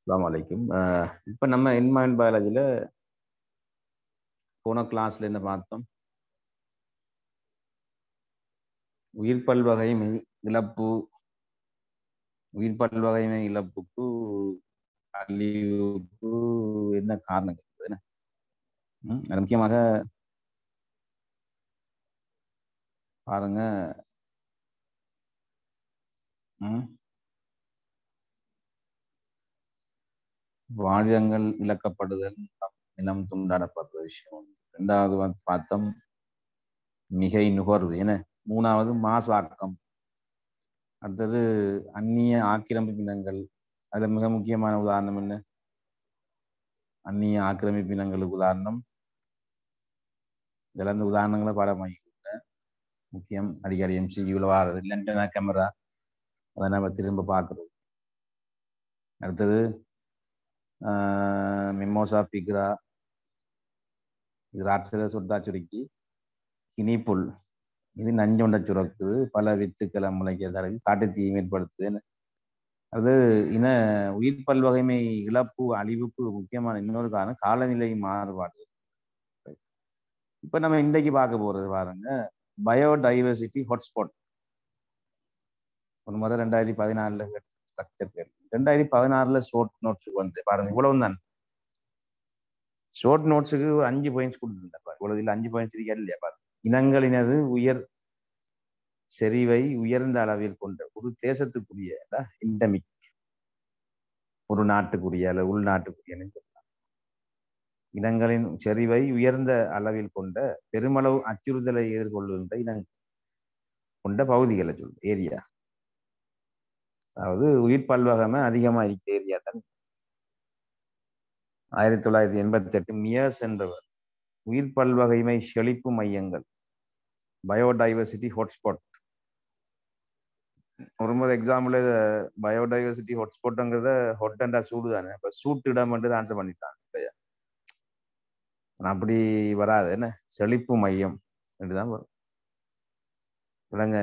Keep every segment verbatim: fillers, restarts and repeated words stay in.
அஸ்ஸலாமு அலைக்கும். இப்போ நம்ம என்வாயர்மெண்ட் பயாலஜியில் போன கிளாஸ்ல என்ன பார்த்தோம்? உயிர் பல்வகைமை இழப்பு உயிர் பல்வகைமை இழப்புக்கு அழிவுக்கு என்ன காரணங்கள் என்ன? அது முக்கியமாக பாருங்க. வாழியங்கள் இழக்கப்படுதல், நிலம் துண்டாடப்படுற விஷயம். ரெண்டாவது வந்து பார்த்தோம் மிகை நுகர்வு என. மூணாவது மாசாக்கம். அடுத்தது அந்நிய ஆக்கிரமிப்பினங்கள். அதுல மிக முக்கியமான உதாரணம் என்ன? அந்நிய ஆக்கிரமிப்பினங்களுக்கு உதாரணம். இதெல்லாம் இந்த உதாரணங்களை பாடமாக்கி முக்கியம். அடிக்கடி எம்சிஜிவில் வாரது இல்லைன்னா கேமரா அதை நம்ம திரும்ப பார்க்குறது. அடுத்தது மிமோசா பிக்ரா, இது ராட்சத சொட்டா சுருக்கி கினிப்புல், இது நஞ்சொண்ட சுரக்குது, பல வித்துக்களை முளைக்கிறதால காட்டு தீயை ஏற்படுத்துது. அது இன உயிர் பல்வகைமை இழப்பு அழிவுக்கு முக்கியமான இன்னொரு காரணம் காலநிலை மாறுபாடு. இப்ப நம்ம இன்றைக்கு பார்க்க போறது பாருங்க, பயோடைவர்சிட்டி ஹாட்ஸ்பாட். ஒரு முறை ரெண்டாயிரத்தி பதினாலுல ஸ்ட்ரக்சர் கேள்வி, ரெண்டாயிரத்தி பதினாறுல ஷோர்ட் நோட்ஸுக்கு வந்து பாருங்க, இவ்வளவு தான் ஷோர்ட் நோட்ஸுக்கு ஒரு அஞ்சு பாயிண்ட்ஸ் கொடுத்துருந்தேன். இவ்வளவு இல்லை அஞ்சு பாயிண்ட்ஸ் இருக்கா இல்லையா பாருங்க. இனங்களினது உயர் செறிவை உயர்ந்த அளவில் கொண்ட ஒரு தேசத்துக்குரிய இண்டமிக், ஒரு நாட்டுக்குரிய அல்ல உள்நாட்டுக்குரிய இனங்களின் செறிவை உயர்ந்த அளவில் கொண்ட பெருமளவு அச்சுறுத்தலை எதிர்கொள்கின்ற இனங்கள் கொண்ட பகுதிகளை சொல்லு ஏரியா. அதாவது உயிர் பல்வகமை அதிகமா இருக்க ஏரியா தான். ஆயிரத்தி தொள்ளாயிரத்தி எண்பத்தி எட்டு மியர்ஸ் என்றவர் உயிர் பல்வகைமை செழிப்பு மையங்கள், பயோடைவர்சிட்டி ஹாட்ஸ்பாட். ஒரு முறை எக்ஸாம்பிள் பயோடைவர்சிட்டி ஹாட்ஸ்பாட்ங்கிறத ஹொட் அண்டா சூடு தானே, இப்ப சூட்டிடம் என்று ஆன்சர் பண்ணிட்டாங்க. அப்படி வராது, என்ன செழிப்பு மையம் என்றுதான் வரும். விளங்க.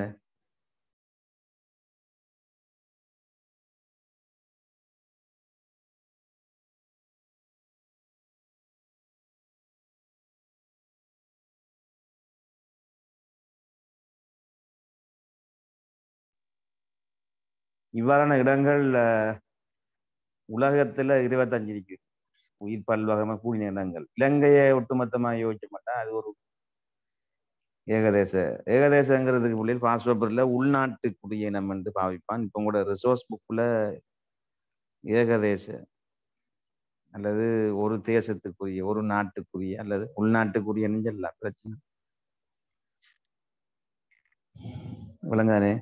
இவ்வாறான இடங்கள் உலகத்துல இருபத்தஞ்சு இருக்கு உயிர் பல்வகமை கூடிய இடங்கள். இலங்கையை ஒட்டுமொத்தமா யோசிக்க மாட்டா, அது ஒரு ஏகதேச ஏகதேசங்கிறதுக்கு புள்ளியில் பாஸ் பேப்பர்ல உள்நாட்டுக்குரிய இனம் என்று பாவிப்பான். இப்போ கூட ரிசோர்ஸ் புக்ல ஏகதேச அல்லது ஒரு தேசத்துக்குரிய, ஒரு நாட்டுக்குரிய அல்லது உள்நாட்டுக்குரிய நெஞ்சல்லாம் பிரச்சனை. விளங்கானே.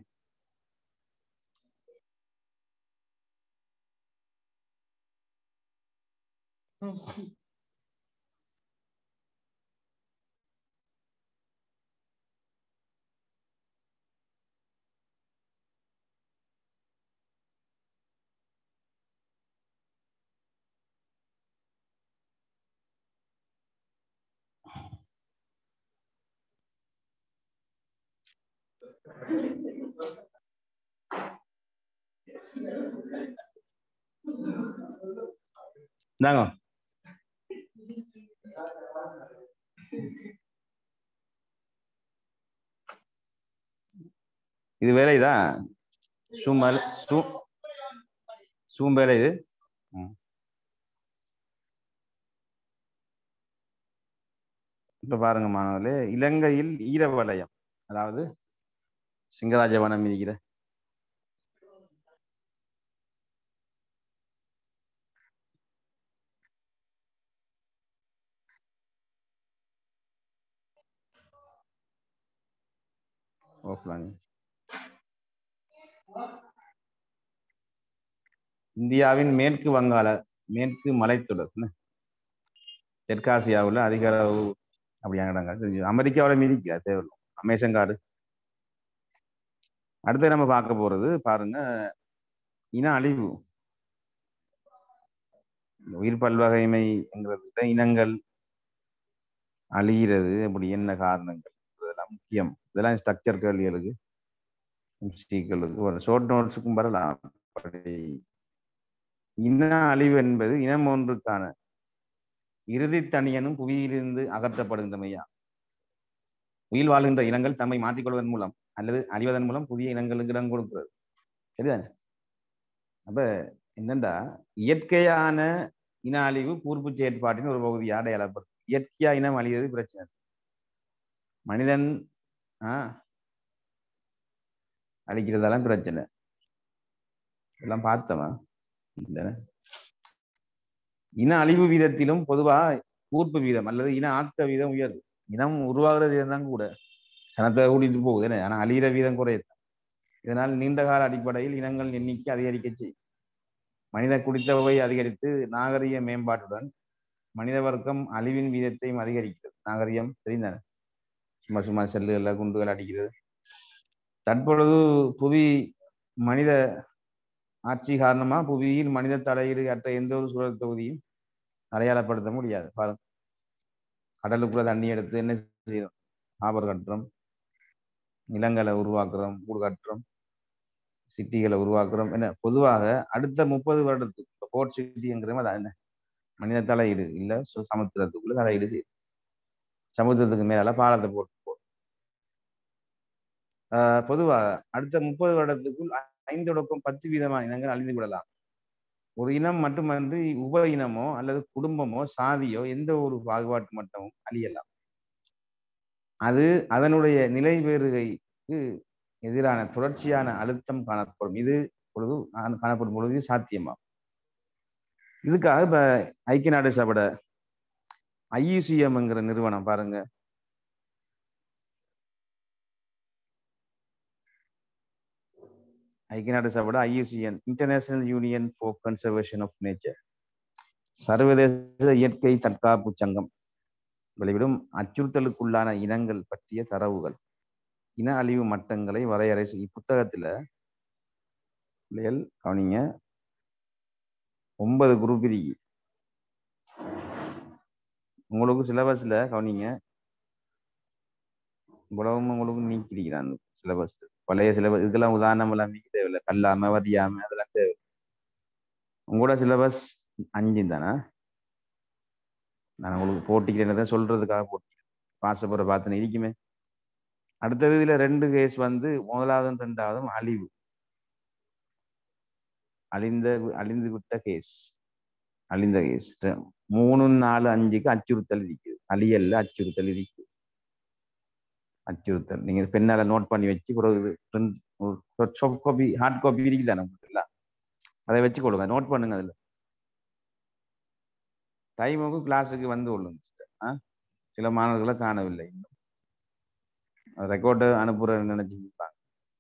நாங்க இது வேலை தான் சூம் சூம் சூம் வேலை இது. இப்ப பாருங்க மாணவர்களே, இலங்கையில் ஈர வலயம், அதாவது சிங்கராஜ வனம் இருக்கிற இந்தியாவின் மேற்கு வங்காள மேற்கு மலைத்தொடர், தெற்காசியாவில் அதிக அளவு அப்படியான இடங்கள். அமெரிக்காவில் மீதிக்கு தேவையில்லை, அமேசான் காடு. அடுத்து நம்ம பார்க்க போறது பாருங்க, இன அழிவு. உயிர் பல்வகைமைங்கிறது இனங்கள் அழிகிறது, அப்படி என்ன காரணங்கள், இதெல்லாம் முக்கியம். இதெல்லாம் ஸ்ட்ரக்சர் கேள்விகளுக்கு ஒரு ஷோர்ட் நோட்ஸுக்கும் வரலாம். இன அழிவு என்பது இனம் ஒன்றுக்கான இறுதி தனியனும் புவியிலிருந்து அகற்றப்படுகின்றமையா. உயிர் வாழ்கின்ற இனங்கள் தம்மை மாற்றிக்கொள்வதன் மூலம் அல்லது அழிவதன் மூலம் புதிய இனங்களுக்கு இடம் கொடுக்கிறது. சரிதானே? அப்ப என்னண்டா இயற்கையான இன அழிவு கூர்ப்பு செயற்பாட்டின் ஒரு பகுதி அடையாளப்படும். இயற்கையா இனம் அழிவது பிரச்சனை. மனிதன் ஆஹ் அழிக்கிறதெல்லாம் பிரச்சனை. எல்லாம் பார்த்தவா இல்ல. இன அழிவு வீதத்திலும் பொதுவா கூர்ப்பு வீதம் அல்லது இன ஆக்க வீதம் உயர்வு. இனம் உருவாகிற வீதம் தான் கூட சனத்தை கூட்டிட்டு போகுது. ஆனா அழிகிற வீதம் குறையுது. இதனால் நீண்டகால அடிப்படையில் இனங்கள் எண்ணிக்கை அதிகரிக்க செய்யும். மனித குடித்தொகை அதிகரித்து நாகரிக மேம்பாட்டுடன் மனித வர்க்கம் அழிவின் வீதத்தையும் அதிகரிக்கிறது. நாகரிகம் தெரிந்தானே, சும்மா சும்மா செல்லுகள் குண்டுகள் அடிக்கிறது. தற்பொழுது புவி மனித ஆட்சி காரணமா புவியில் மனித தலையீடு அற்ற எந்த ஒரு சூழல் தொகுதியும் அடையாளப்படுத்த முடியாது. பாருங்க, கடலுக்குள்ள தண்ணி எடுத்து என்ன செய்யறோம்? ஆபர் கட்டுறோம், நிலங்களை உருவாக்குறோம், ஊர் கட்டுறோம், சிட்டிகளை உருவாக்குறோம். என்ன பொதுவாக அடுத்த முப்பது வருடத்துக்கு போர்ட் சிட்டிங்கிறோம். அது என்ன மனித தலையீடு இல்லை, சமுத்திரத்துக்குள்ள தலையீடு செய்யும். சமுத்திரத்துக்கு மேல பாலத்தை போட்டு போடும். ஆஹ் பொதுவாக அடுத்த முப்பது வருடத்துக்குள் ஐந்து ஒடுக்கம் பத்து வீதமான இனங்கள் அழிந்து விடலாம். ஒரு இனம் மட்டுமன்றி உப இனமோ அல்லது குடும்பமோ சாதியோ எந்த ஒரு பாகுபாட்டு மட்டமும் அழியலாம். அது அதனுடைய நிலை வேறுகைக்கு எதிரான தொடர்ச்சியான அழுத்தம் காணப்படும். இது பொழுது காணப்படும் பொழுது சாத்தியமாகும். இதுக்காக இப்ப ஐக்கிய நாடு சபையோட ஐயுசிஎம்ங்கிற நிறுவனம் பாருங்க, ஐக்கிய நாடு சபையோட IUCN international union for conservation of nature, சர்வதேச இயற்கை தற்காப்பு சங்கம் வெளிவிடும் அச்சுறுத்தலுக்குள்ளான இனங்கள் பற்றிய தரவுகள் இன அழிவு மட்டங்களை வரையறை செய்யும் புத்தகத்துல பிள்ளைகள் கவனிங்க, ஒன்பது குரூப் இருக்கு. உங்களுக்கு சிலபஸ்ல கவனிங்க, இவ்வளவும் உங்களுக்கு நீக்கிருக்கிறான் சிலபஸ். பழைய சிலபஸ் இதெல்லாம் உதாரணம் எல்லாம் நீக்க தேவையில்லை. கல்லாம வதியாம அதெல்லாம் தேவை. உங்களோட சிலபஸ் அஞ்சு தானே. நான் உங்களுக்கு போட்டிக்கிறேன் சொல்றதுக்காக போட்டிக்கிறேன். பாசப்புற பார்த்துன்னு இருக்குமே. அடுத்தது இதுல ரெண்டு கேஸ் வந்து முதலாவதும் ரெண்டாவதும் அழிவு, அழிந்த அழிந்து விட்ட கேஸ், அழிந்த கேஸ். மூணு நாலு அஞ்சுக்கு அச்சுறுத்தல் இருக்குது, அழியல்ல அச்சுறுத்தல் இருக்குது. அச்சுறுத்தல் நீங்க பெண்ணால நோட் பண்ணி வச்சு காப்பி ஹார்ட் காப்பி இருக்குல்ல நமக்கு, அதை வச்சு கொடுங்க, நோட் பண்ணுங்க. அதுல டைமுக்கு கிளாஸுக்கு வந்து கொள்ளுங்க. சில மாணவர்களை காணவில்லை, இன்னும் ரெக்கார்டு அனுப்புற நினைச்சுப்பாங்க.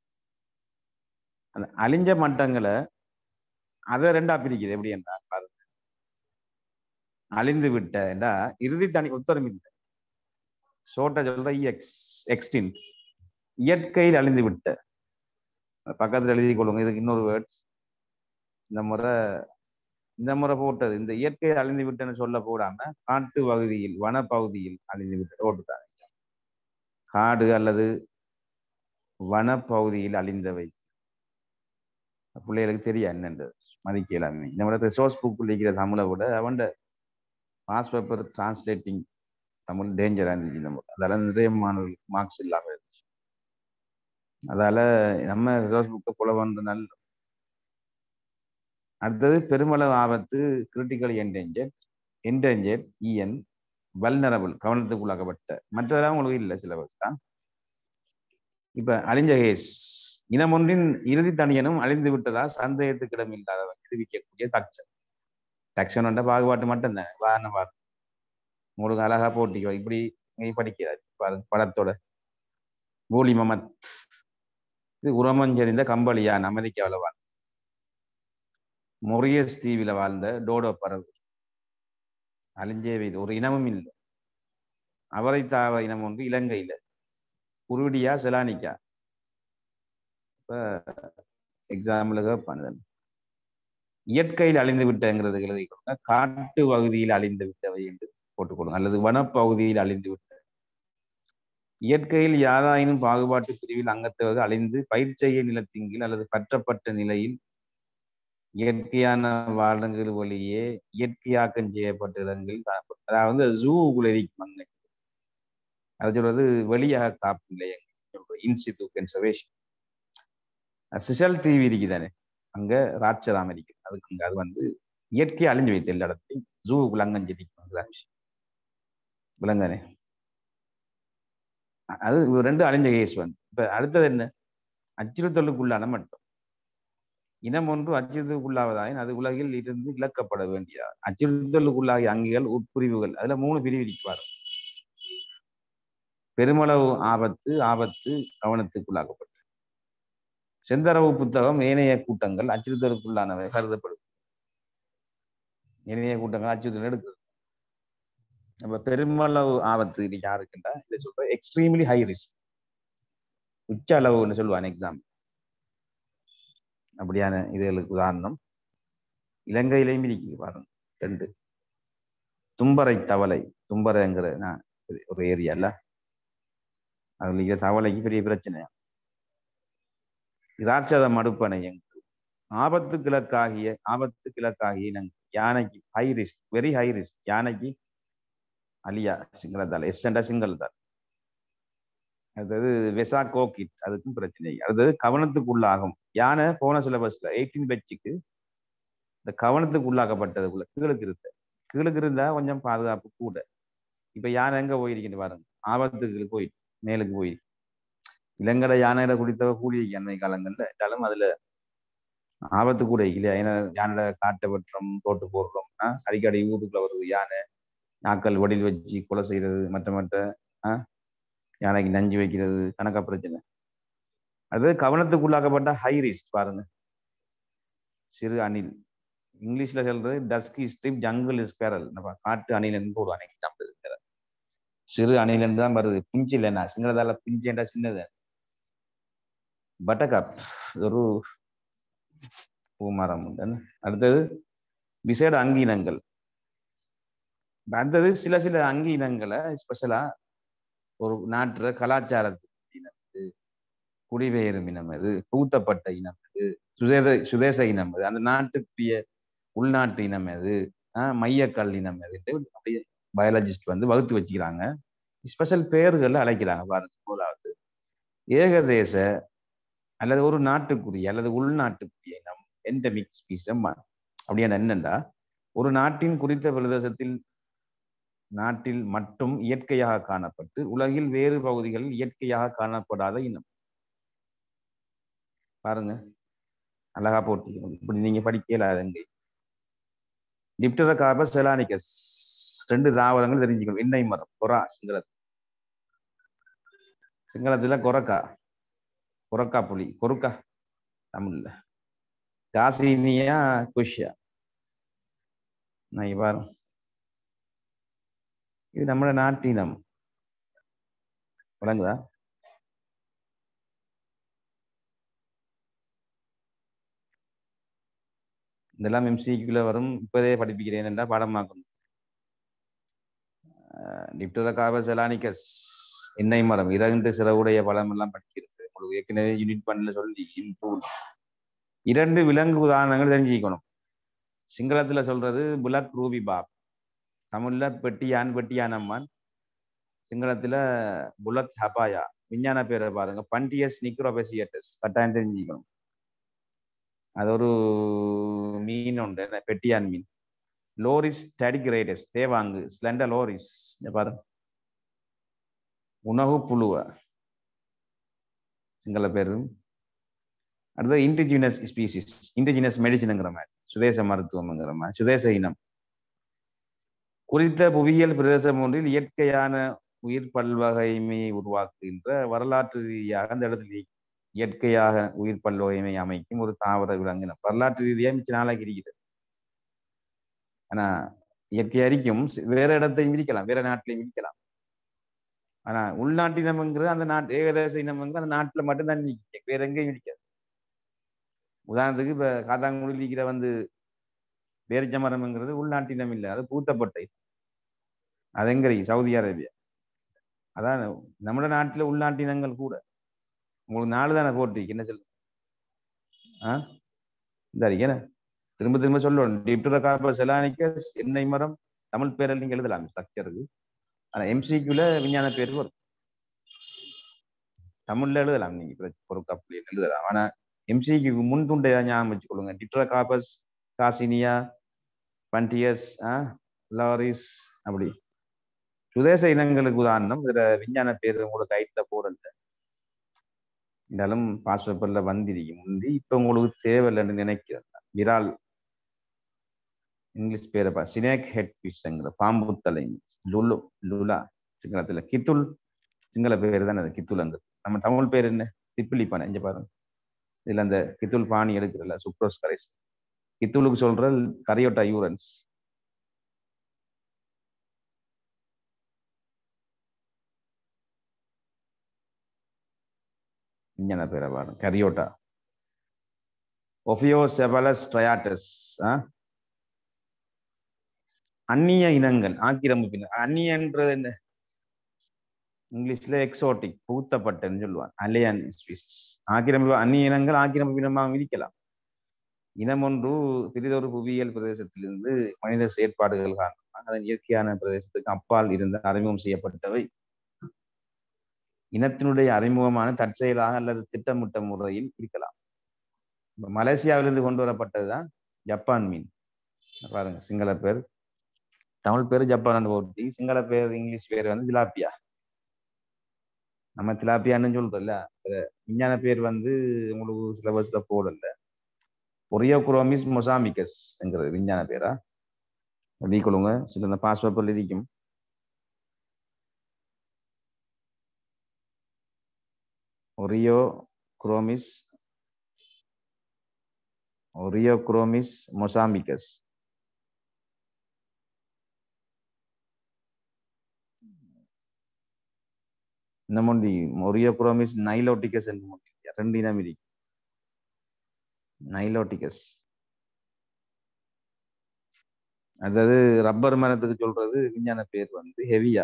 அந்த அழிஞ்ச மட்டங்களை அதை ரெண்டா பிரிக்குது. எப்படி என்றா பாருங்க, அழிந்து விட்ட என்றா இறுதி தனி உத்தரமில்லை சோட்ட சொல்ற எக்ஸ் எக்ஸ்டின் இயற்கையில் அழிந்து விட்ட. பக்கத்துல எழுதி கொள்ளுங்க. இதுக்கு இன்னொரு வேர்ட்ஸ் இந்த முறை இந்த முறை போட்டது இந்த இயற்கை அழிந்து விட்டுன்னு சொல்ல போடாம காட்டு பகுதியில் வனப்பகுதியில் அழிந்து விட்டு போட்டுட்டாங்க. காடு அல்லது வனப்பகுதியில் அழிந்தவை பிள்ளைகளுக்கு தெரியா என்னன்றது மதிக்கலாமே. நம்மளோட ரிசோர்ஸ் புக் இருக்கிற தமிழை விட அவன் பாஸ் பேப்பர் டிரான்ஸ்லேட்டிங் தமிழ் டேஞ்சரா இருந்துச்சு. நம்ம அதால நிறைய மாணவர்களுக்கு மார்க்ஸ் இல்லாம இருந்துச்சு. அதால நம்ம ரிசோர்ஸ் புக்கை கொலை பண்ற நல்ல. அடுத்தது பெருமளவு ஆபத்து, critical endangered, endangered, EN, vulnerable கவனத்துக்குள்ளாக்கப்பட்ட. மற்றதெல்லாம் உங்களுக்கு இல்லை சிலபஸ் தான். இப்ப அழிஞ்ச கேஸ் இனம் ஒன்றின் இறுதி தனியனும் அழிந்து விட்டதா சந்தேகத்துக்கு இடம் இல்லாதவங்க தெரிவிக்கக்கூடிய தக்ஷன். தக்ஷன் பாகுபாட்டு மட்டும்தான். வாரண பாரு உங்களுக்கு அழகா போட்டிக்கோ. இப்படி படிக்கிறாரு பாருங்க படத்தோட. பூலி மமத் இது உரமஞ்சரிந்த கம்பளியான் அமெரிக்காவில் வாழ்ந்த மொரியஸ் தீவில வாழ்ந்த டோடோ பறவை அழிஞ்சே வைது ஒரு இனமும் இல்லை. அவரை தாவ இனம் ஒன்று இலங்கையில குருடியா செலானிக்கா. இப்ப எக்ஸாம்பிளுக்கு பண்ணுதல் இயற்கையில் அழிந்து விட்டங்கிறது எழுதி கொடுங்க. காட்டு பகுதியில் அழிந்து விட்டவை என்று போட்டுக்கொள்ளுங்க, அல்லது வனப்பகுதியில் அழிந்து விட்ட. இயற்கையில் யாராயினும் பாகுபாட்டு பிரிவில் அங்கத்தவர்கள் அழிந்து பயிர்ச்செய்ய நிலத்தின் கீழ் அல்லது பற்றப்பட்ட நிலையில் இயற்கையான வாழ்கள் வழியே இயற்கையாக்கம் செய்யப்பட்ட இடங்களில் காணப்படும். அதாவது ஜூக்குள்ள இருக்கும். அது சொல்றது வெளியாக காப்பு நிலையங்கள், இன்ஸ்டிடியூட் கன்சர்வேஷன். சிசல் தீவு இருக்குதானே, அங்க ராட்சதாம இருக்கு. அதுக்கு அங்க அது வந்து இயற்கை அழிஞ்சு வைத்த எல்லா இடத்தையும் ஜூ விலங்கஞ்சு விஷயம் விலங்கானே. அது ரெண்டு அழிஞ்ச கேஸ் வந்து. இப்ப அடுத்தது என்ன, அச்சுறுத்தலுக்குள்ளான மட்டும் இனம் ஒன்று அச்சுறுத்தலுக்குள்ளாவதாயின் அது உலகில் இருந்து இழக்கப்பட வேண்டிய அச்சுறுத்தலுக்குள்ளாகிய அங்கிகள் உட்பிரிவுகள், அதுல மூணு பிரிவு இருப்பார். பெருமளவு ஆபத்து, ஆபத்து, கவனத்துக்குள்ளாக்கப்பட்ட செந்தரவு புத்தகம் ஏனைய கூட்டங்கள் அச்சுறுத்தலுக்குள்ளானவை கருதப்படும். ஏனைய கூட்டங்கள் அச்சுறுத்தல் எடுக்குது. நம்ம பெருமளவு ஆபத்து இன்னைக்கு யாருக்குண்டா இதை சொல்ற எக்ஸ்ட்ரீம்லி ஹை ரிஸ்க், உச்ச அளவுன்னு சொல்லுவான் எக்ஸாம். அப்படியான இதுகளுக்கு உதாரணம் இலங்கையிலையும் இருக்குது பாருங்க. ரெண்டு தும்பரை தவளை, தும்பரைங்கிற ஒரு ஏரியா இல்ல, அதுல தவளைக்கு பெரிய பிரச்சனை. இராட்சத மடுப்பனை ஆபத்து கிழக்காகிய ஆபத்து கிழக்காகிய இனங்கள் யானைக்கு high risk, very high risk. யானைக்கு அலியா சிங்களத்தால், எஸ்என்டா சிங்களத்தால். அடுத்தது வெசா கோகிட், அதுக்கும் பிரச்சனை. அடுத்தது கவனத்துக்குள்ளாகும் யானை. போன சிலபஸ்ல எயிட்டீன் பெட்சுக்கு இந்த கவனத்துக்கு உள்ளாக்கப்பட்டதுக்குள்ள கீழுக்கு இருந்த கீழுக்கு இருந்தா கொஞ்சம் பாதுகாப்பு கூட. இப்ப யானை எங்க போயிருக்கேன்னு பாருங்க, ஆபத்துக்கு போயிட்டு மேலுக்கு போயிருக்கு. இலங்கட யானையில குடித்தவ கூலி அன்னை காலங்கள்ல இருந்தாலும் அதுல ஆபத்து கூட இல்லையா. ஏன்னா யானை காட்டை வெட்டுறோம், தோட்டு போடுறோம்னா அடிக்கடி ஊருக்குள்ள வருது யானை, நாக்கள் வடில் வச்சு கொலை செய்யறது, மற்ற மற்ற ஆஹ் யானைக்கு நஞ்சு வைக்கிறது, கணக்கா பிரச்சனை. அது கவனத்துக்குள்ளாக்கப்பட்ட ஹை ரிஸ்க் பாருங்க. சிறு அணில், இங்கிலீஷ்ல சொல்றது டஸ்கி ஸ்ட்ரிப் ஜங்கிள் ஸ்பேரல், காட்டு அணிலன்னு போடுவாங்க. சிறு அணிலன்னு தான் வருது, பிஞ்சு இல்லைன்னா சிங்களதால பிஞ்சுண்டா சின்னது. பட்டர்கப் ஒரு பூமரம். அடுத்தது விசேட அங்கீனங்கள். அடுத்தது சில சில அங்கீனங்களை ஸ்பெஷலா ஒரு நாட்டுற கலாச்சாரத்து குடிபெயரும் இனம் அது, பூத்தப்பட்ட இனம் அது, சுதேச சுதேச இனம் அது, அந்த நாட்டுக்குரிய உள்நாட்டு இனம் அது, ஆஹ் மையக்கல் இனம் அது, அப்படியே பயாலஜிஸ்ட் வந்து வகுத்து வச்சுக்கிறாங்க. ஸ்பெஷல் பெயர்கள் அழைக்கிறாங்க பாருங்க. முதலாவது ஏகதேச அல்லது ஒரு நாட்டுக்குரிய அல்லது உள்நாட்டுக்குரிய இனம் என்டமிக் ஸ்பீசிஸ். அப்படியான என்னண்டா, ஒரு நாட்டின் குறித்த பிரதேசத்தில் நாட்டில் மட்டும் இயற்கையாக காணப்பட்டு உலகில் வேறு பகுதிகளில் இயற்கையாக காணப்படாத இனம். பாருங்க அழகா போட்டு இப்படி நீங்க படிக்கலாதங்க. டிப்டெரோகார்பஸ் செலானிகஸ் ரெண்டு தாவரங்கள் தெரிஞ்சுக்கணும். எண்ணெய் மரம், கொரா சிங்களத்தில், சிங்களத்துல கொரக்கா, கொரக்கா புலி, கொருக்கா தமிழ்ல, காசினியா குஷியா. நான் பாரு, இது நம்ம நாட்டினம் விளங்குதா? இதெல்லாம் எம்சிக்குள்ள வரும். இப்பதே படிப்பிக்கிறேன் என்றா பாடமாக்கணும். டிப்டெரோகார்பஸ் செலானிகஸ் எண்ணெய் மரம், இரண்டு சிறவுடைய பழம் எல்லாம் படிக்கிறது. உங்களுக்கு ஏற்கனவே யூனிட் பண்ணல சொல்லி இம்ப்ரூவ். இரண்டு விலங்கு உதாரணங்கள் தெரிஞ்சுக்கணும். சிங்களத்துல சொல்றது புலக் ரூபி பாப், தமிழ்ல பெட்டியான் பெட்டியான் அம்மான், சிங்களத்துல புலத் ஹபாயா. விஞ்ஞான பேரை பாருங்க, பண்டியஸ் நிக்ரோபெசியட்டஸ், கட்டாயம் தெரிஞ்சுக்கணும். அது ஒரு மீன் உண்டு, பெட்டியான் மீன். லோரிஸ் டடிகிரேடஸ் தேவாங்கு, ஸ்லெண்டர் லோரிஸ் பாருங்க. உணவு புழுவ சிங்கள பேரு. அடுத்தது இண்டிஜினஸ் ஸ்பீசிஸ், இண்டிஜினஸ் மெடிசினுங்கிற மாதிரி, சுதேச மருத்துவம்ங்கிற மாதிரி, சுதேச இனம். குறித்த புவியியல் பிரதேசம் ஒன்றில் இயற்கையான உயிர் பல்வகைமையை உருவாக்குகின்ற வரலாற்று ரீதியாக அந்த இடத்துல இயற்கையாக உயிர் பல்வகைமை அமைக்கும் ஒரு தாவர விலங்கினம். வரலாற்று ரீதியாக மிச்ச நாளாக இருக்கிறது. ஆனா இயற்கை அறிக்கும் வேற இடத்தையும் இருக்கலாம், வேற நாட்டிலையும் இருக்கலாம். ஆனா உள்நாட்டு இனம்ங்கிறது அந்த நாட்டு ஏகதேச இனம்ங்கிறது அந்த நாட்டுல மட்டும்தான் நிற்க, வேற எங்கேயும் இருக்காது. உதாரணத்துக்கு இப்ப காத்தாங்குடியில் இருக்கிற வந்து பேரிச்ச மரம்ங்கிறது உள்நாட்டு இனம் இல்லை, அது பூத்தப்பட்டை. அது எங்க இருக்கு? Saudi Arabia. அதான் நம்ம நாட்டுல உள்நாட்டு இனங்கள் கூட. உங்களுக்கு நாலு தானே போட்டு என்ன சொல்லு ஆஹ் இந்த என்ன திரும்ப திரும்ப சொல்லணும். டிப்டரோகார்பஸ் எலானிக்கஸ் எண்ணெய் மரம் தமிழ் பேரில் நீங்க எழுதலாம் ஸ்ட்ரக்சருக்கு. ஆனா எம்சிக்யூல விஞ்ஞான பேர் வரும். தமிழ்ல எழுதலாம் நீங்க பொறுக்கப்படி எழுதலாம். ஆனா எம்சிக்கு முன் துண்டை ஞாபகம் வச்சுக்கொள்ளுங்க. டிப்டரோகார்பஸ் காசினியா பண்டியஸ் லாரிஸ் அப்படி சுதேச இனங்களுக்கு உதாரணம். இதுல விஞ்ஞான பேர் உங்களுக்கு கைட்ல போடல இருந்தாலும் பாஸ் பேப்பர்ல வந்திருக்கும் முந்தி. இப்ப உங்களுக்கு தேவையில்லைன்னு நினைக்கிறேன். விரால் இங்கிலீஷ் பேரை பா சினேக் ஹெட் ஃபிஷ்ங்கிற பாம்பு தலை லுலு லுலா சிங்களத்துல கித்துல் சிங்கள பேர் தானே அது கித்துலங்க. நம்ம தமிழ் பேர் என்ன திப்பிலி பானை. இங்க பாருங்க இதுல அந்த கித்துல் பாணி எடுக்கிறல்ல சுக்ரோஸ் கரைஸ் கித்துலுக்கு சொல்ற கரியோட்டா யூரன்ஸ். விஞ்ஞான பேரை பாருங்க கரியோட்டா. ஒஃபியோசெபலஸ் ட்ரையாட்டஸ் அந்நிய இனங்கள் ஆக்கிரமிப்பு. அந்நியன்றது என்ன இங்கிலீஷ்ல எக்ஸோட்டிக் பூத்தப்பட்டன்னு சொல்லுவாங்க. அலியன் ஸ்பீசிஸ் ஆக்கிரமிப்பு. அந்நிய இனங்கள் ஆக்கிரமிப்பு இனமாக விதிக்கலாம். இனம் ஒன்று பிரிதொரு புவியியல் பிரதேசத்திலிருந்து மனித செயற்பாடுகள் காரணமாக அதன் இயற்கையான பிரதேசத்துக்கு அப்பால் இருந்து அறிமுகம் செய்யப்பட்டவை. இனத்தினுடைய அறிமுகமான தற்செயலாக அல்லது திட்டமிட்ட முறையில் இருக்கலாம். மலேசியாவிலிருந்து கொண்டு வரப்பட்டதுதான் ஜப்பான் மீன். பாருங்க சிங்கள பேர் தமிழ் பேர் ஜப்பான் போட்டி, சிங்கள பேர் இங்கிலீஷ் பேர் வந்து திலாப்பியா. நம்ம திலாப்பியான்னு சொல்றோம்ல, விஞ்ஞான பேர் வந்து உங்களுக்கு சிலபஸ்ல போடல. ஒரியோகுரோமிஸ் மொசாம்பிகஸ் என்கிறது விஞ்ஞான பேரா எழுதிக்கொள்ளுங்க. சில இந்த பாஸ் பேப்பர்ல இருக்கும். ஒரியோகுரோமிஸ் ஒரியோகுரோமிஸ் மொசாம்பிகஸ். இந்த மொழி ஒரியோகுரோமிஸ் நைலோட்டிகஸ் என்று மொழி ரெண்டு இனம் இருக்கு. நைலோட்டிகஸ் அதாவது ரப்பர் மரத்துக்கு சொல்றது விஞ்ஞான பேர் வந்து ஹெவியா.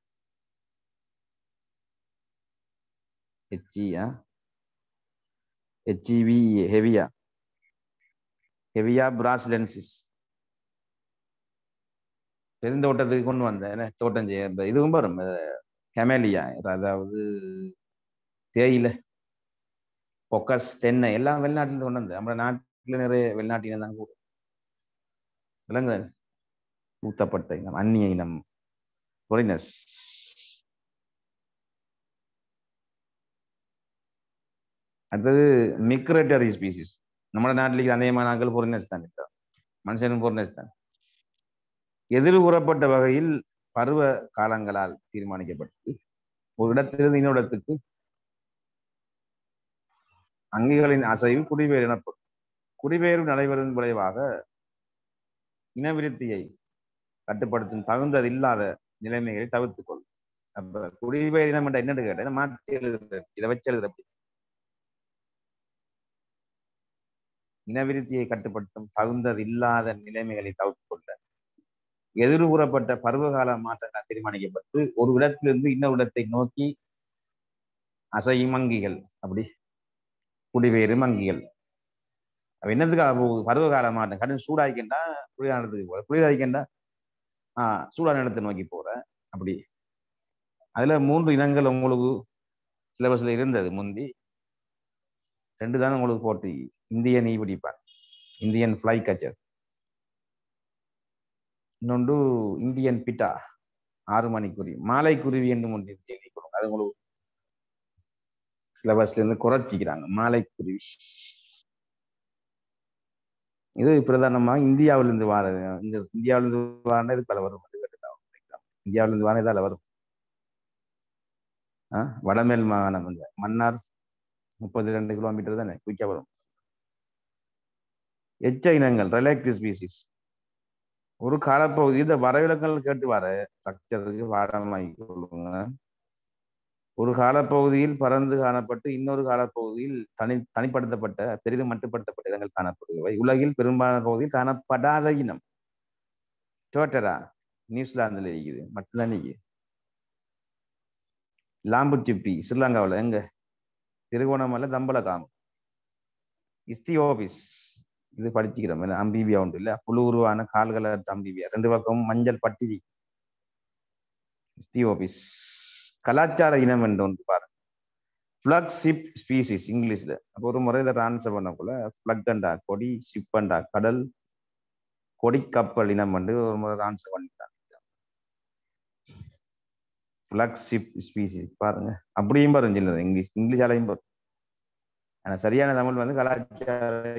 ஹெச்இயா ஹெச்இவி ஹெவியா ஹெவியா பிராசிலென்சிஸ். பெருந்தோட்டத்துக்கு கொண்டு வந்தேன் தோட்டம் செய்ய. இதுவும் வரும் கெமேலியா, அதாவது தேயிலை பொக்கஸ் தென்னை எல்லாம் வெளிநாட்டில் கொண்டு வந்து. நம்ம நாட்டில் நிறைய வெளிநாட்டின தான் கூட விலங்கு ஊத்தப்பட்ட இனம் அந்நிய இனம் பொரினஸ். அடுத்தது மிக்ரேட்டரி ஸ்பீசிஸ். நம்ம நாட்டிலேயே அநேகமான நாட்கள் பொரினஸ் தான் இருக்காங்க. மனுஷனும் பொரினஸ் தான். எதிர் கூறப்பட்ட வகையில் பருவ காலங்களால் தீர்மானிக்கப்பட்டது. ஒரு இடத்திலிருந்து இன்னொரு இடத்துக்கு அங்கிகளின் அசைவு குடிபெயர் எனப்படும். குடிபெயர்வு நடைபெறும் விளைவாக இனவிருத்தியை கட்டுப்படுத்தும் தகுந்தது இல்லாத நிலைமைகளை தவிர்த்துக் கொள்ளும். அப்ப குடிபெயர் இனம் என்ற என்னன்னு கேட்டேன் மாற்றி எழுதுற இதை வச்சு எழுதுற இனவிருத்தியை கட்டுப்படுத்தும் தகுந்தது இல்லாத நிலைமைகளை தவிர்த்துக் கொள்ள எதிர்கூறப்பட்ட பருவகால மாற்றங்கள் தீர்மானிக்கப்பட்டு ஒரு இடத்திலிருந்து இன்னொரு இடத்தை நோக்கி அசையும் மங்கிகள். அப்படி குடிபெயரும் மங்கிகள். அப்ப என்னத்துக்காக போகுது? பருவகால மாற்றம். கடும் சூடாய்க்கின்றா குளிரான இடத்துக்கு போற, குளிராய்க்கின்றா ஆஹ் சூடான இடத்தை நோக்கி போற. அப்படி அதுல மூன்று இனங்கள் உங்களுக்கு சிலபஸ்ல இருந்தது முந்தி. ரெண்டு தானே உங்களுக்கு போட்டு இந்தியன் ஈபிடிப்பான், இந்தியன் ஃபிளை கச்சர். இன்னொன்று இந்தியன் பிட்டா ஆறு மணிக்குருவி, மாலை குருவி என்று ஒன்று எழுதி கொடுங்க. அது உங்களுக்கு சிலபஸ்ல இருந்து குறைச்சிக்கிறாங்க. மாலை குருவி இது பிரதானமாக இந்தியாவிலிருந்து வார இந்த இந்தியாவிலிருந்து வார இது பல வரும். இந்தியாவிலிருந்து வார இதால வரும். ஆஹ் வடமேல் மாகாணம் இந்த மன்னார் முப்பத்தி ரெண்டு கிலோமீட்டர் தானே குயிக்கா வரும். எச்ச இனங்கள் ரெலக்டிவ் ஸ்பீசிஸ். ஒரு காலப்பகுதி இந்த வரைவிலக்கங்கள் கேட்டு வர ஸ்ட்ரக்சருக்கு வாடமாகி கொள்ளுங்க. ஒரு காலப்பகுதியில் பறந்து காணப்பட்டு இன்னொரு காலப்பகுதியில் தனி தனிப்படுத்தப்பட்ட பெரிதும் மட்டுப்படுத்தப்பட்ட இடங்கள் காணப்படுபவை. உலகில் பெரும்பாலான பகுதியில் காணப்படாத இனம் டோட்டரா நியூசிலாந்துல இருக்குது மட்டும்தான் இருக்குது. லாம்பு சிப்பி ஸ்ரீலங்காவில் எங்க திருகோணமலை தம்பலகாம். இஸ்தியோபிஸ் இது படிச்சுக்கிறோம் அம்பீபியா உண்டு இல்ல புழு உருவான கால்கள் அம்பீபியா ரெண்டு பக்கமும் மஞ்சள் பட்டிரி ஸ்தியோபிஸ் கலாச்சார இனம் என்று ஒன்று பாருங்க ஃபிளக்ஷிப் ஸ்பீசிஸ் இங்கிலீஷ்ல அப்போ ஒரு முறை இதை ஆன்சர் பண்ணக்குள்ள ஃபிளக்டண்டா கொடி ஷிப்பண்டா கடல் கொடி கப்பல் இனம் வந்து ஒரு முறை ஆன்சர் பண்ணிட்டாங்க ஃபிளக்ஷிப் ஸ்பீசிஸ் பாருங்க அப்படியும் பாருங்க இங்கிலீஷ் இங்கிலீஷாலையும் பாருங்க ஆனா சரியான தமிழ் வந்து கலாச்சார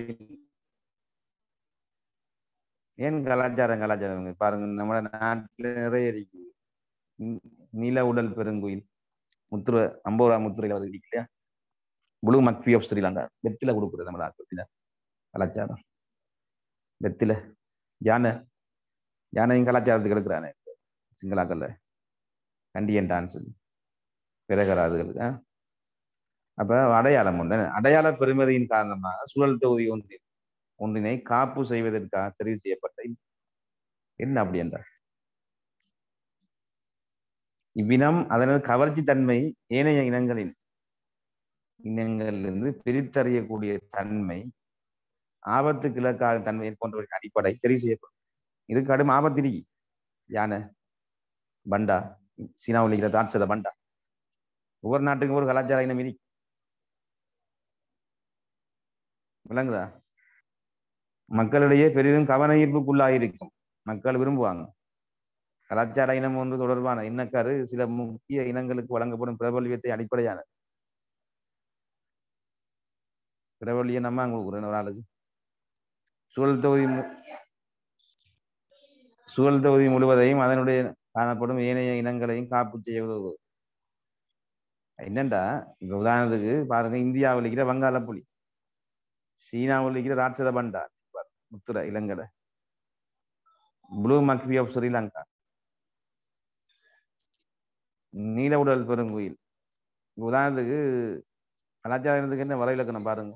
ஏன் கலாச்சாரம் கலாச்சாரம் பாருங்க நம்ம நாட்டில் நிறைய இருக்குது நீல உடல் பெருங்குயில் முத்துரை ஐம்பது ரூபா முத்துரையில் அவர் இருக்கு இல்லையா ப்ளூ மக்பி ஆஃப் ஸ்ரீலங்கா வெத்தில கொடுக்குறது நம்ம நாட்டில் கலாச்சாரம் வெத்தில யானை யானையும் கலாச்சாரத்துக்கு எடுக்கிறானே சிங்களாக்கல்ல கண்டியன் டான்ஸ் பிறகராதுகளுக்கு அப்ப அடையாளம் உண்டு அடையாள பெருமதியின் காரணமாக சூழல் தொகுதி ஒன்றில் ஒன்றினை காப்பு செய்வதற்காக தெரிவு செய்யப்பட்ட என்ன அப்படி என்றார் இவ்வினம் அதனது கவர்ச்சி தன்மை ஏனைய இனங்களின் இனங்களிலிருந்து பிரித்தறியக்கூடிய தன்மை ஆபத்துக்கு இலக்காக தன்மை போன்றவற்றின் அடிப்படை தெரிவு செய்யப்படும் இது கடும் ஆபத்திரிகை யானை பண்டா சீனாவில் இருக்கிற தாட்சத பண்டா ஒவ்வொரு நாட்டுக்கும் ஒரு கலாச்சார இனம் இருக்கு விளங்குதா மக்களிடையே பெரிதும் கவன ஈர்ப்புக்குள்ளாயிருக்கும் மக்கள் விரும்புவாங்க கலாச்சார இனம் ஒன்று தொடர்பான இனக்காரு சில முக்கிய இனங்களுக்கு வழங்கப்படும் பிரபல்யத்தை அடிப்படையான பிரபல்யம் நம்ம கொடுக்குறேன் ஒரு ஆளுக்கு சூழல் தொகுதி சூழல் தொகுதி முழுவதையும் அதனுடைய காணப்படும் ஏனைய இனங்களையும் காப்பு செய்ய உதவுவது என்னண்டா இப்ப உதாரணத்துக்கு பாருங்க இந்தியாவில் இருக்கிற வங்காள புலி சீனாவில் இருக்கிற ராட்சத பண்டா முத்துரை இலங்கடை ப்ளூ மக்பி ஆஃப் ஸ்ரீலங்கா நீல உடல் பெருங்குயில் உதாரணத்துக்கு கலாச்சாரத்துக்கு என்ன வர இலக்கணம் பாருங்க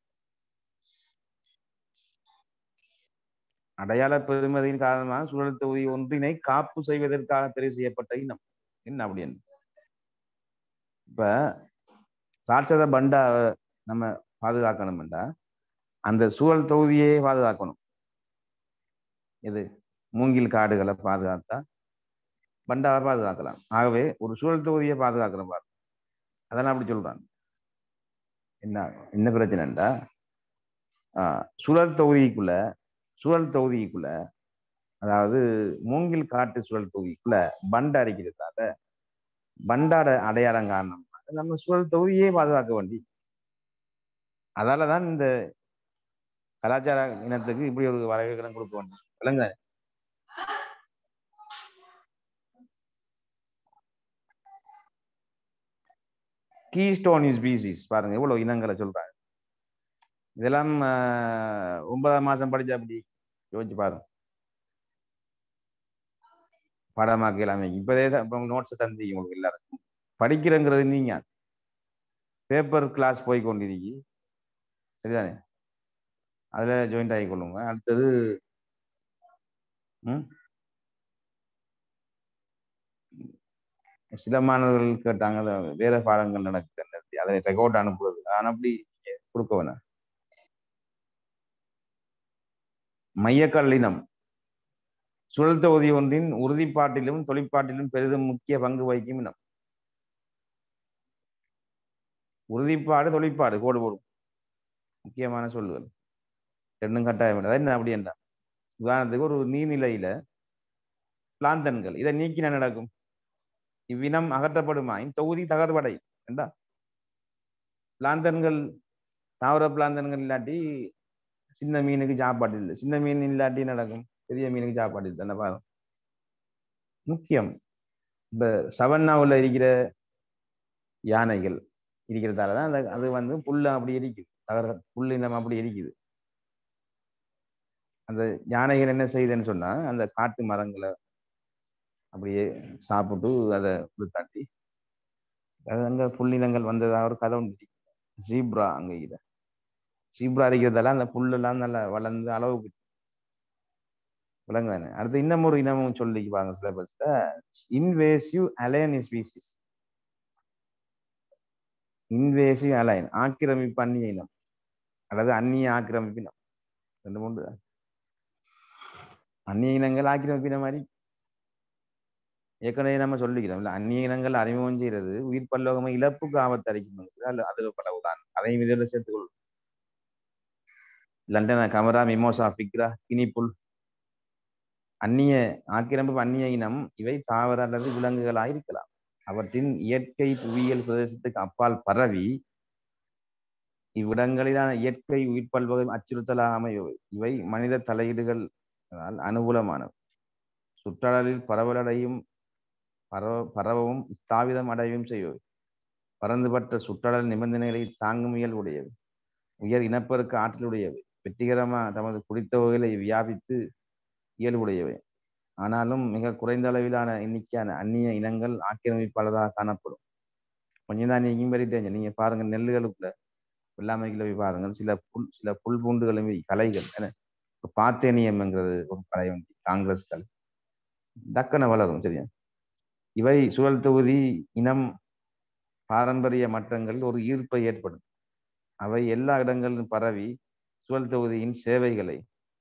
அடையாள பெருமதியின் காரணமாக சூழல் தொகுதி ஒன்றினை காப்பு செய்வதற்காக தெரிவு செய்யப்பட்ட இனம் என்ன அப்படின்னு இப்ப ராட்சத பண்டா நம்ம பாதுகாக்கணும்டா அந்த சூழல் தொகுதியே பாதுகாக்கணும் இது மூங்கில் காடுகளை பாதுகாத்தா பண்டாவை பாதுகாக்கலாம் ஆகவே ஒரு சூழல் தொகுதியை பாதுகாக்கணும் பாரு அதெல்லாம் அப்படி சொல்றாங்க என்ன என்ன பிரச்சனைண்டா ஆஹ் சூழல் தொகுதிக்குள்ள சூழல் தொகுதிக்குள்ள அதாவது மூங்கில் காட்டு சூழல் தொகுதிக்குள்ள பண்டா அரிக்கிறதால பண்டாட அடையாளம் காரணம் நம்ம சூழல் தொகுதியே பாதுகாக்க வேண்டி அதாலதான் இந்த கலாச்சார இனத்துக்கு இப்படி ஒரு வரவேற்கனம் கொடுக்க வேண்டும் விளங்க கீஸ்டோன் ஸ்பீசிஸ் பாருங்க எவ்வளவு இனங்களை சொல்றாங்க இதெல்லாம் ஒன்பதாம் மாசம் படிச்சா அப்படி யோசிச்சு பாருங்க பாடமாக்க எல்லாமே இப்பதே தான் நோட்ஸ் தந்தி உங்களுக்கு எல்லாருக்கும் படிக்கிறங்கிறது நீங்க பேப்பர் கிளாஸ் போய் கொண்டிருக்கி சரிதானே அதுல ஜாயிண்ட் ஆகிக்கொள்ளுங்க அடுத்தது ம் சில மாணவர்கள் கேட்டாங்க வேற பாடங்கள் நடக்குது அதை ரெக்கார்ட் அனுப்புறது ஆனா அப்படி கொடுக்க வேணாம் மையக்கல் இனம் சுழல் தொகுதி ஒன்றின் உறுதிப்பாட்டிலும் தொழிற்பாட்டிலும் பெரிதும் முக்கிய பங்கு வகிக்கும் இனம் உறுதிப்பாடு தொழிற்பாடு கோடு போடும் முக்கியமான சொல்லுகள் ரெண்டும் கட்டாயம் என்ன அப்படி என்றால் உதாரணத்துக்கு ஒரு நீர்நிலையில பிளாந்தன்கள் இதை நீக்கின நடக்கும் இவ்வினம் அகற்றப்படுமா தொகுதி தகர்வடை என்றா பிளாந்தன்கள் தாவர பிளாந்தன்கள் இல்லாட்டி சின்ன மீனுக்கு சாப்பாடு இல்லை சின்ன மீன் இல்லாட்டி நடக்கும் பெரிய மீனுக்கு சாப்பாடு இல்லை என்ன பாருங்க முக்கியம் இப்ப சவன்னாவில் இருக்கிற யானைகள் இருக்கிறதாலதான் அந்த அது வந்து புல்லு அப்படி இருக்குது தகர புல்லு நம்ம அப்படி இருக்குது அந்த யானைகள் என்ன செய்யுதுன்னு சொன்னா அந்த காட்டு மரங்களை அப்படியே சாப்பிட்டு அதை காட்டி அது அங்க புல்லினங்கள் வந்ததாக ஒரு கதை உண்டு ஜீப்ரா அங்க இத ஜீப்ரா இருக்கிறதெல்லாம் அந்த புல்லெல்லாம் நல்லா வளர்ந்து அளவுக்கு விளங்குதானே அடுத்து இன்னும் ஒரு இனமும் சொல்லிக்குவாங்க சிலபஸ்ல invasive alien species invasive alien ஆக்கிரமிப்பு அந்நிய இனம் அல்லது அந்நிய ஆக்கிரமிப்பு இனம் ரெண்டு மூன்று அந்நிய இனங்கள் ஆக்கிரமிப்பின மாதிரி ஏற்கனவே நம்ம சொல்லிக்கிறோம் இல்லை, அந்நிய இனங்கள் அறிமுகம் செய்கிறது உயிர் பல்லோகமை இழப்புக்கு ஆபத்து அளிக்கும். அது பல உதாரணம், அதையும் இதோட சேர்த்துக்கொள்ளும். லண்டன கமரா, மிமோசா, பிக்ரா, கினிப்புல். அந்நிய ஆக்கிரமிப்பு அந்நிய இனம் இவை தாவர அல்லது விலங்குகளாக இருக்கலாம். அவற்றின் இயற்கை புவியியல் பிரதேசத்துக்கு அப்பால் பரவி இவ்விடங்களிலான இயற்கை உயிர் பல்வகை அச்சுறுத்தலாக அமையவை. இவை மனித தலையீடுகள் அனுகூலமானவை. சுற்றளவில் பரவலடையும் பரவ பரவவும் ஸ்தாபிதம் அடையவும் செய்யவை. பரந்துபட்ட சுற்றளல் நிபந்தனைகளை தாங்கும் இயல் உடையவை. உயர் இனப்பெருக்க ஆற்றலுடையவை. வெற்றிகரமாக தமது குறித்த வகைகளை வியாபித்து இயல்புடையவை. ஆனாலும் மிக குறைந்த அளவிலான எண்ணிக்கையான அந்நிய இனங்கள் ஆக்கிரமிப்பாளராக காணப்படும். கொஞ்சம் தான் நீங்க பெரிய நீங்க பாருங்க, நெல்லுகளுக்குள்ள வெள்ளாமைக்குள்ள போய் பாருங்கள், சில புல் சில புல் பூண்டுகளும் கலைகள் என்ன பாத்தேனியம் என்கிறது ஒரு கலை வந்து காங்கிரஸ் கலை தக்கன வளரும். சரியா? இவை சுழல் தொகுதி இனம் பாரம்பரிய மட்டங்களில் ஒரு ஈர்ப்பை ஏற்படும். அவை எல்லா இடங்களிலும் பரவி சுழல் தொகுதியின் சேவைகளை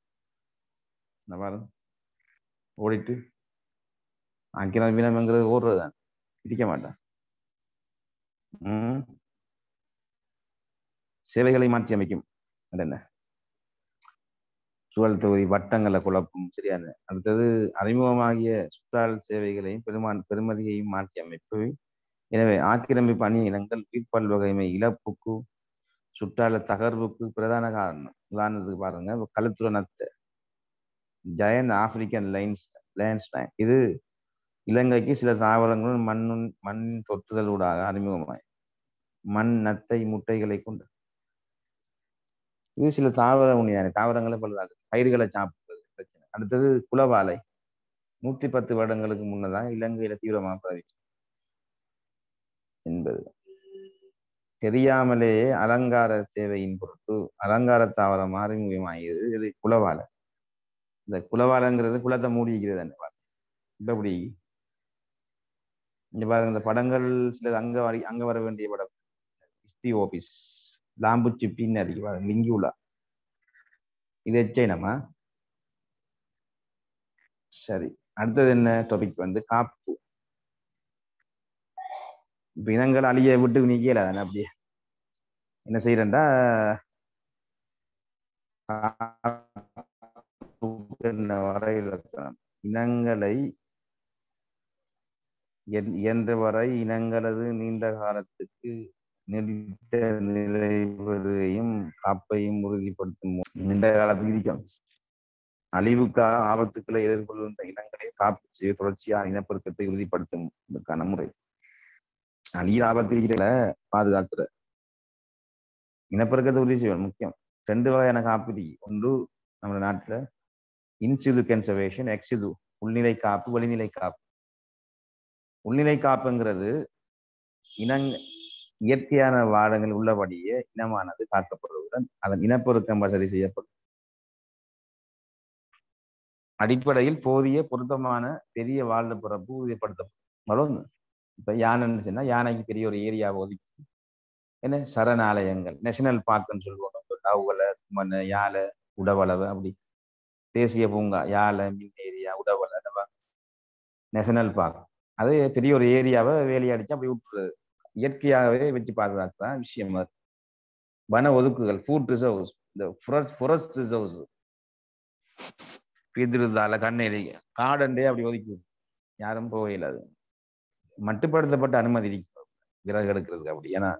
ஓடிட்டு ஆக்கிரமிப்பினம்ங்கிறது ஓடுறதுதான், பிடிக்க மாட்டான். உம் சேவைகளை மாற்றி அமைக்கும். என்ன சுழல் தொகுதி வட்டங்களை குழப்பும். சரியான. அடுத்தது அறிமுகமாகிய சுற்றால் சேவைகளையும் பெருமான் பெருமதியையும் மாற்றி அமைப்பு. எனவே ஆக்கிரமிப்பு அந்நிய இனங்கள் உயிர்ப்பல் வகைமை இழப்புக்கு சுற்றால தகர்வுக்கு பிரதான காரணம். உதாரணத்துக்கு பாருங்க, கழுத்துற நத்தை ஜயன் ஆப்பிரிக்கன் லைன்ஸ் லைன்ஸ் இது இலங்கைக்கு சில தாவரங்களும் மண்ணின் மண்ணின் தொற்றுதலூடாக அறிமுகமாய் மண் நத்தை முட்டைகளை கொண்டு இது சில தாவர உண்மையான தாவரங்களை பலதாக பயிர்களை சாப்பிடுறது பிரச்சனை. அடுத்தது குலவாலை நூற்றி பத்து வருடங்களுக்கு முன்னதான் இலங்கையில தீவிரமாக பரவிச்சு என்பது தெரியாமலேயே அலங்கார தேவையின் பொருட்டு அலங்கார தாவரம் அறிமுகமாகியது. இது குலவாலை. இந்த குலவாலைங்கிறது குலத்தை மூடிக்கிறது. இப்ப எப்படி இங்க பாருங்க, இந்த படங்கள் சில அங்க அங்க வர வேண்டிய படம் இஸ்தி ஓபிஸ் லாம்பு சிப்பின்னு அடிக்க பாருங்க, லிங்கியுலா இது எச்சைனமா. சரி, அடுத்தது என்ன டாபிக் வந்து காப்பு. இப்ப இனங்கள் அழிய விட்டு நீக்கல தானே, அப்படியே என்ன செய்யறேன்டா வரையில் இனங்களை இயன்ற வரை இனங்களது நீண்ட காலத்துக்கு நீடித்த நிலைவதையும் காப்பையும் உறுதிப்படுத்தும். நீண்ட காலத்துக்கு இருக்கும் அழிவுக்காக ஆபத்துக்களை எதிர்கொள்ளும் இனங்களை காப்பு செய்ய தொடர்ச்சியாக இனப்பெருக்கத்தை உறுதிப்படுத்தும் இதற்கான முறை. அழிய ஆபத்து இருக்கிற பாதுகாக்கிற இனப்பெருக்கத்தை உறுதி செய்வது முக்கியம். ரெண்டு வகையான காப்பீடு. ஒன்று நம்ம நாட்டுல இன்சிது கன்சர்வேஷன், எக்ஸிது உள்நிலை காப்பு, வெளிநிலை காப்பு. உள்நிலை காப்புங்கிறது இனங் இயற்கையான வாழங்கள் உள்ளபடியே இனமானது காக்கப்படுவதுடன் அதன் இனப்பெருக்கம் வசதி செய்யப்படும். அடிப்படையில் போதிய பொருத்தமான பெரிய வாழ்ந்த பிறப்பு உறுதிப்படுத்தப்படும். இப்ப யானைன்னு சொன்னா யானைக்கு பெரிய ஒரு ஏரியாவை ஒதுக்கி என்ன சரணாலயங்கள், நேஷனல் பார்க்குன்னு சொல்லுவோம். நவுகலை, குமனை, யாழை, உடவளவு, அப்படி தேசிய பூங்கா யாழை, மின் ஏரியா, உடவளை, நேஷனல் பார்க். அது பெரிய ஒரு ஏரியாவை வேலையடிச்சு அப்படி விட்டுறது. இயற்கையாகவே வச்சு பாதுகாக்கலாம் விஷயம். வன ஒதுக்குகள், ஃபுட் ரிசர்வ்ஸ், இந்த ஃபாரஸ்ட் ரிசர்வ்ஸ் பிதிருந்தால கண்ணெறி காடண்டே அப்படி ஒதுக்கி யாரும் போகல. அது மட்டுப்படுத்தப்பட்ட அனுமதி விறகு எடுக்கிறதுக்கு அப்படி. ஏன்னா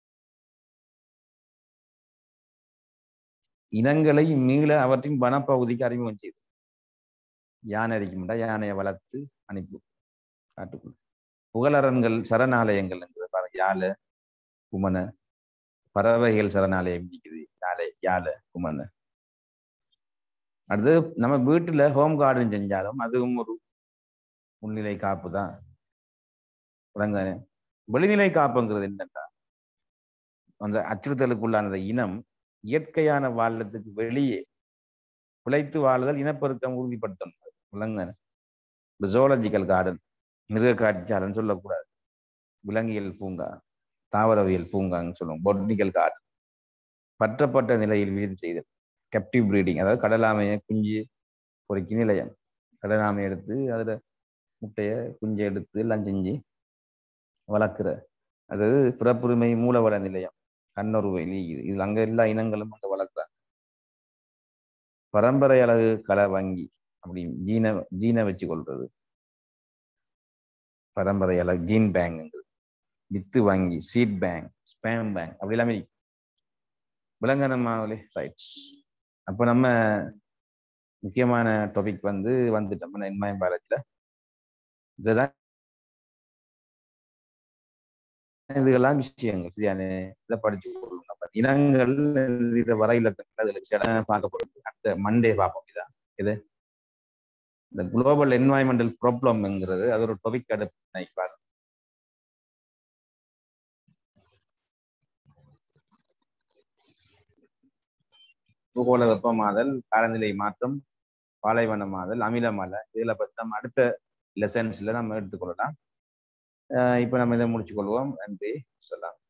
இனங்களை மீள அவற்றின் வனப்பகுதிக்கு அறிமுகம் செய்து யானை அடிக்கும்டா யானையை வளர்த்து அனுப்பி காட்டுக்குள்ள புகழரன்கள் சரணாலயங்கள் பாருங்க, யாழை, குமனை, பறவைகள் சரணாலயம் இருக்குது யாழை, யாழை, குமனை. அடுத்து நம்ம வீட்டுல ஹோம் கார்டன் செஞ்சாலும் அதுவும் ஒரு உள்நிலை காப்பு தான். வெளிநிலை காப்புங்கிறது என்னன்னா அந்த அச்சுறுத்தலுக்குள்ளான இனம் இயற்கையான வாழ்றதுக்கு வெளியே பிழைத்து வாழுதல் இனப்பெருக்கம் உறுதிப்படுத்தணும். விலங்கு ஜூலாஜிக்கல் கார்டன், மிருக காட்சியாளன் சொல்லக்கூடாது, விலங்கியல் பூங்கா, தாவரவியல் பூங்கான்னு சொல்லுவோம். பொட்டானிக்கல் கார்டன் பற்றப்பட்ட நிலையில் வீடு செய்தல். கேப்டிவ் ப்ரீடிங், அதாவது கடலாமையை குஞ்சு பொறிக்கி நிலையம். கடலாமையை எடுத்து அதில் முட்டையை குஞ்சை எடுத்து எல்லாம் செஞ்சு வளர்க்குற, அதாவது பிறப்புரிமை மூலவள நிலையம், கண்ணுறுவை இது இது அங்கே எல்லா இனங்களும் அங்கே வளர்க்குறாங்க. பரம்பரை அழகு கள வங்கி அப்படி ஜீனை ஜீனை வச்சு கொள்றது, பரம்பரை அழகு ஜீன் பேங்க், வித்து வங்கி சீட் பேங்க், ஸ்பேம் பேங்க் அப்படி எல்லாமே விலங்கனமாவலே ரைட்ஸ். அப்போ நம்ம முக்கியமான டாபிக் வந்து வந்துட்டோம் என்வாயன் பயாலஜில. இதுதான் இதுகெல்லாம் விஷயங்கள் சரியான இதை படிச்சு கொடுங்க. இனங்கள் இதை வர இலக்கங்கள் அதில் விஷயம் பார்க்க போகிறது அடுத்த மண்டே பார்ப்போம். இதான் இது இந்த குளோபல் என்வாயன்மெண்டல் ப்ராப்ளம்ங்கிறது அது ஒரு டாபிக் அடுத்து நினைப்பார். பூகோள வெப்பமாதல், காலநிலை மாற்றம், பாலைவனமாதல், அமிலமலை, இதில் பற்றி நம்ம அடுத்த லெசன்ஸ்ல நம்ம எடுத்துக்கொள்ளலாம். இப்போ நம்ம இதை முடிச்சு கொள்வோம். நன்றி சொல்லலாம்.